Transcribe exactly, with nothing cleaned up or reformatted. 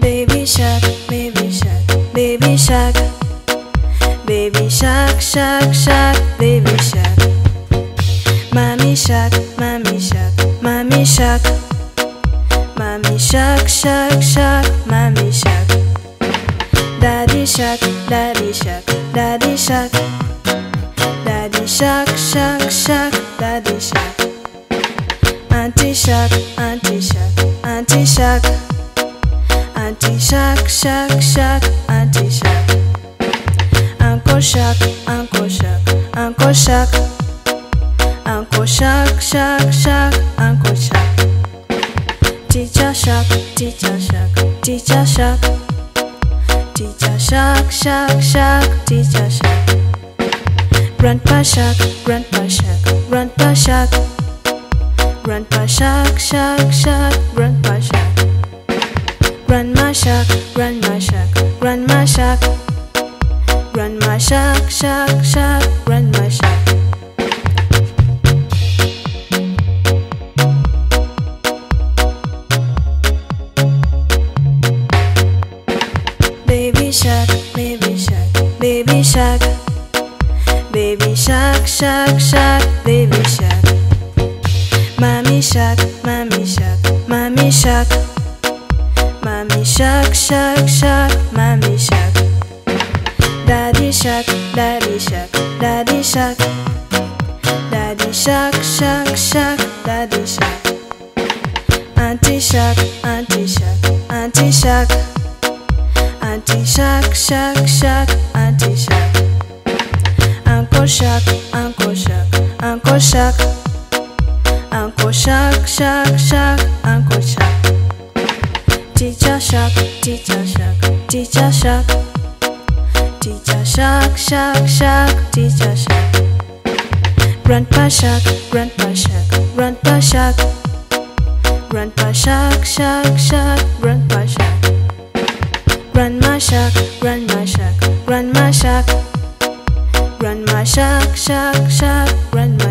Baby shark, baby shark, baby shark, baby shark, shark, shark, baby shark. Mommy shark, mommy shark, mommy shark, mommy shark, shark, shark, mommy shark. Daddy shark, daddy shark, daddy shark, daddy shark, shark, shark, daddy shark. Auntie shark, auntie shark, auntie shark, auntie shark, shark, shark, auntie shark. Uncle shark, uncle shark, uncle shark, uncle shark, shark, shark, uncle shark. Teacher shark, teacher shark, teacher shark, teacher shark, shark, shark, teacher shark. Grandpa shark, grandpa shark, grandpa shark, grandpa shark, shark, shark, grandpa shark. Grandma shark, grandma shark, grandma shark, grandma shark, shark, shark, grandma shark. Baby shark, baby shark, baby shark, baby shark, shark, shark, baby shark. Mommy shark, mommy shark, mommy shark, mommy shark, shark, shark, mommy shark. Daddy shark, daddy shark, daddy shark, daddy shark, shark, shark, daddy shark. Auntie shark, auntie shark, auntie shark, auntie shark, shark, shark, auntie shark. Uncle shark, uncle shark, uncle shark, uncle shark, shark, shark, uncle shark. Teacher shark, teacher shark, teacher shark, teacher shark, shark, shark, teacher shark. Grandpa shark, grandpa shark, grandpa shark, grandpa shark, shark, shark, grandpa shark. Grandma shark, grandma shark, grandma shark, grandma shark, shark, shark, grandma.